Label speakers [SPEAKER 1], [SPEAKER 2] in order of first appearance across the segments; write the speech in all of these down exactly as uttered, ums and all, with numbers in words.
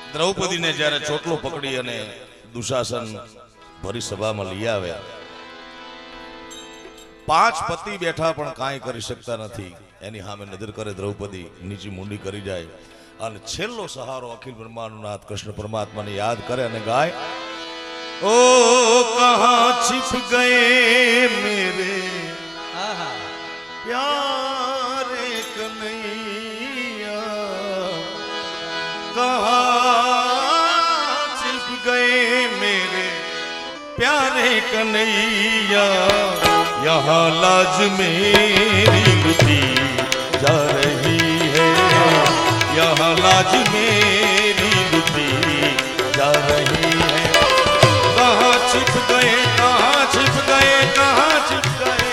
[SPEAKER 1] द्रौपदी ने જ્યારે ચોટલો પકડી અને દુશાસન ભરી સભામાં લઈ આવ્યા, પાંચ પતિ બેઠા પણ કાંઈ કરી શકતા નથી. એની સામે નજર કરે દ્રૌપદી, નીચી મુંડી કરી જાય અને છેલ્લો સહારો અખિલ બ્રહ્માંડનાથ કૃષ્ણ પરમાત્માને યાદ કરે અને ગાય, ओ कहाँ छिप गए मेरे प्यारे कन्हैया, कहाँ छिप गए मेरे प्यारे कन्हैया, यहाँ लाज मेरी लुटी जा रही है, यहाँ लाज मेरी लुटी जा रही है. कहाँ छिप गए, कहाँ छिप गए, कहाँ छिप गए,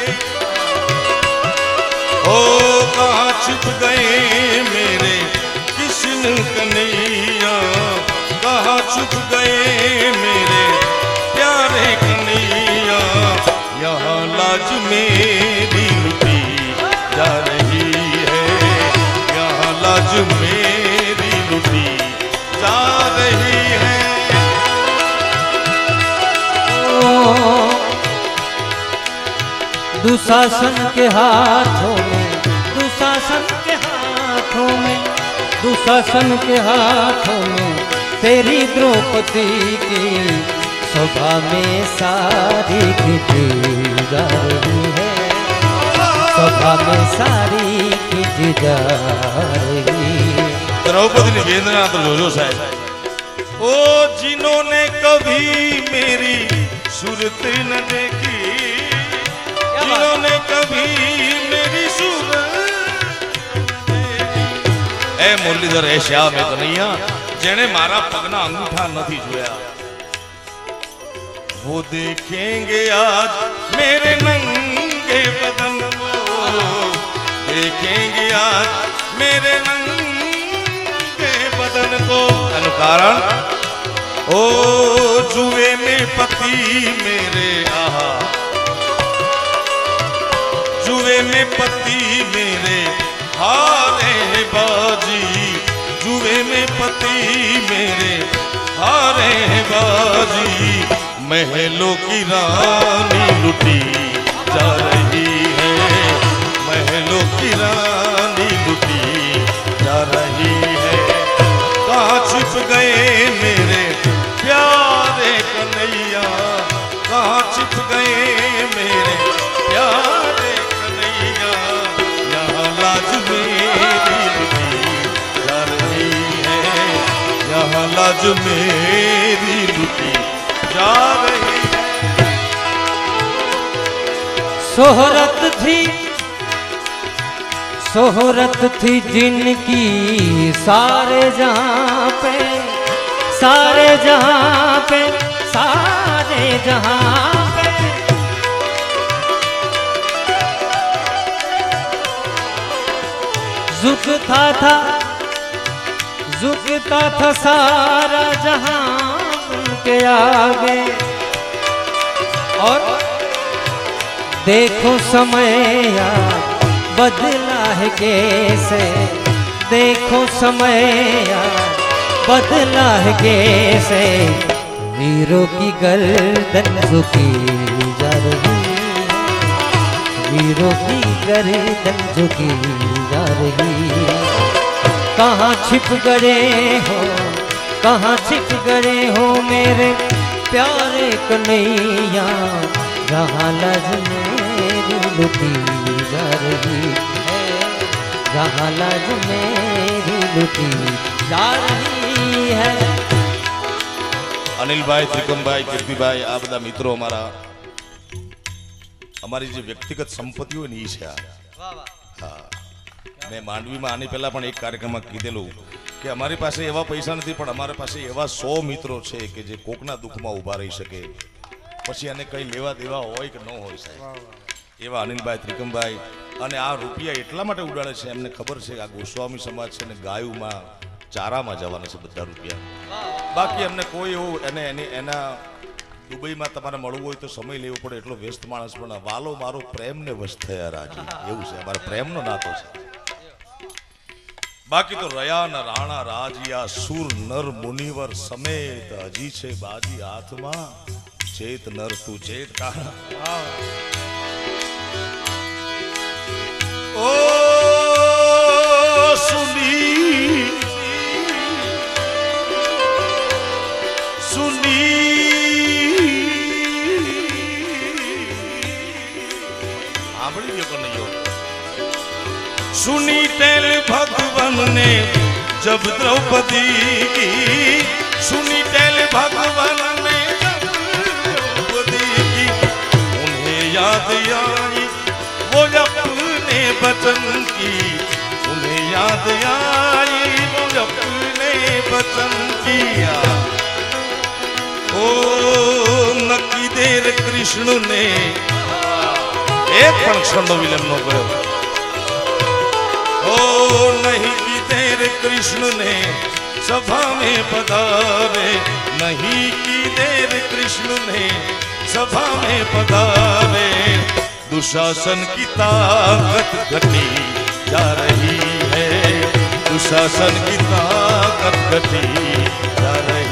[SPEAKER 1] ओ कहाँ छिप गए मेरे कृष्ण कन्हैया, कहाँ छिप गए मेरे प्यारे कन्हैया, यहाँ लाज मेरी लुटी जा रही है, यहाँ लाज मेरी लुटी जा रही है.
[SPEAKER 2] दुशासन के हाथों में, दुशासन के हाथों में, दुशासन के हाथों में तेरी द्रौपदी की शोभा में सारी खिंची जा रही है, शोभा में सारी खिंची जा रही है.
[SPEAKER 1] द्रौपदी ने वेदना तो जोजो साहब, ओ जिन्होंने कभी मेरी सूरत न देखी, जिन्होंने कभी मेरी सूरत ए मुरलीधर ए श्याम ए कन्हैया, जेने मारा पगना अंगूठा नहीं जोया, वो देखेंगे आज मेरे नंगे बदन को, देखेंगे आज मेरे नंगे बदन को. अनु कारण ओ जुए में पति मेरे, आहा जुए में पति मेरे हारे बाजी, जुए में पति मेरे हारे बाजी, महलों की रानी लुटी जा रही है, महलों की रानी लुटी जा रही है. कहाँ छिप गए मेरे प्यारे कन्हैया, कहाँ छिप गए मेरे प्यारे कन्हैया, यहाँ लाज मेरी लुटी जा रही है, यहाँ लाज मेरी लुटी जा रही है.
[SPEAKER 2] शोहरत थी, शोहरत थी जिनकी सारे जहां पे, सारे जहां पे, सारे जहां पे, झुकता था, झुकता था सारा जहां उनके आगे. और देखो समय यार बदला है कैसे, देखो समय यार बदला है कैसे, वीरों की गर्दन झुकी जा रही है, वीरों की गर्दन झुकी जा रही है. कहाँ छिप गए हो, कहाँ छिप गए हो मेरे प्यारे कन्हैया, जहाँ लाज मेरी लुटी जा रही है, जहाँ लाज मेरी लुटी जा रही है.
[SPEAKER 1] अनिल भाई, त्रिकम भाई, कीर्ति भाई, आ बधा मित्रों अमारा, अमारी जो व्यक्तिगत संपत्ति होय ने ई छे. हाँ, मैं मांडवी में आने पहला पण एक कार्यक्रम में कीधेलू कि अमारी पासे एवा पैसा नहीं पण अमारे पासे एवा सौ मित्रों छे कि जे कोकना दुख में उभा रही सके, पछी आने कई लेवा देवा होय कि न होय साहेब. एवा अनिल भाई, त्रिकम भाई अने आ रुपया एटला माटे उडाड़े छे, एमने खबर छे आ गोस्वामी समाज छे ने गायु में चारा में जवाना छे बधा रुपया. बाकी अमने कोई एवो एने एने एना दुबई में तमारे मळवुं होय तो समय लेवो पड़े एटलो व्यस्त माणस पण वालो मारो प्रेम ने वश थया राजी एवुं छे. अमारा प्रेमनो नातो छे. बाकी तो रया न राणा राजिया सुर नर मुनिवर समेत हजी छे बाजी हाथमा चेत नर तू चेत का ओ सुनी सुनी સાંભળી ગયો કે નહીં सुनी टेल भगवान ने जब द्रौपदी की सुनी टेल भगवान ने जब द्रौपदी की उन्हें याद आई वो अपने बचन की उन्हें याद आई वो अपने बचन किया ओ नक्की देर कृष्ण ने एक पण क्षण विलंब न करो ओ नहीं की देर कृष्ण ने सभा में पधारे नहीं की देर कृष्ण ने सभा में पधारे दुशासन की ताकत घटी जा रही है दुशासन की ताकत घटी जा रही